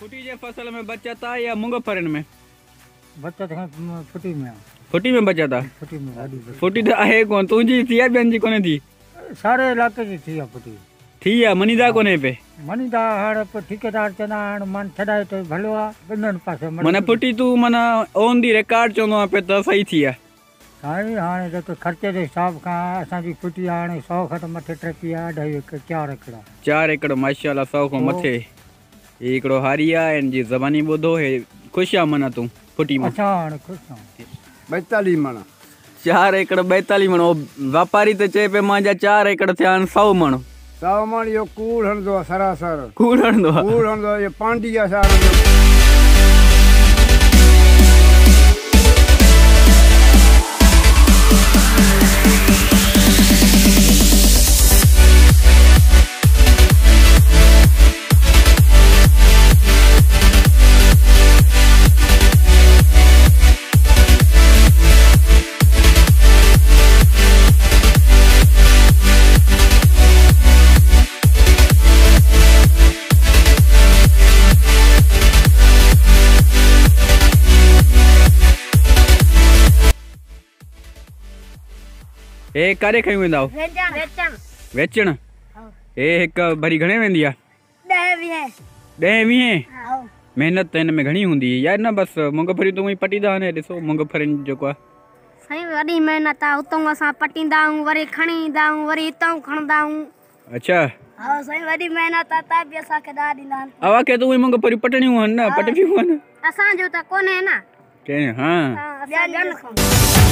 फुटी जे फसल में बचत आ या मूंगफरन में बचत है फुटी में। फुटी में बचत आ? फुटी में फुटी तो आहे कोन तुंहिंजी थी आहे ॿियनि जी कोन्हे थी? सारे इलाके जी थी आहे फुटी। थी आहे मनीदा कोन्हे पे? मनीदा हाणे ठेकेदार चवंदा हाणे मन छॾाए तो भलो आहे ॿिन्हिनि पासे। माना फुटी तूं माना ऑन दी रिकॉर्ड चवंदो आहे पे त सही थी आहे? साईं हाणे जेको ख़र्चे जे हिसाब खां असांजी फुटी हाणे 100 खां मथे टकी आहे 2.5 एकड़ 4 एकड़। 4 एकड़ माशाल्लाह 100 खां मथे। ही हिकिड़ो हारी आहे हिन जी ज़बानी ॿुधो हे ख़ुशि आहे माना तूं फुटी में? असां हाणे ख़ुशि आहियूं। 42 मण। 4 एकड़ 42 मण। वापारी त चए पे मुंहिंजा 4 एकड़ थिया आहिनि 100 मण। 100 मण इहो कूड़ हणंदो आहे सरासर। कूड़ हणंदो आहे? कूड़ हणंदो आहे, इहो पांडी आहे सारो। ए कारे खई वेंदा हो? वेचण। ए हिक भरी घणे वेंदी आहे? 10-20। मेहनत हिन में घणी हूंदी यार न? बस मूंगफली तूं पटींदा ने ॾिसो मूंगफली जेको आहे साईं वॾी मेहनत आहे। उतां असां पटींदा आहियूं वरी खणी ईंदा आहियूं वरी हितां खणंदा आहियूं। अच्छा हा साईं वॾी मेहनत आहे त बि असांखे ॾा ॾींदा आहिनि। अवा के तूं मूंगफली पटणियूं आहिनि न? पटबियूं आहिनि असांजो त कोन्हे न। के? हाँ ॿिया ॼण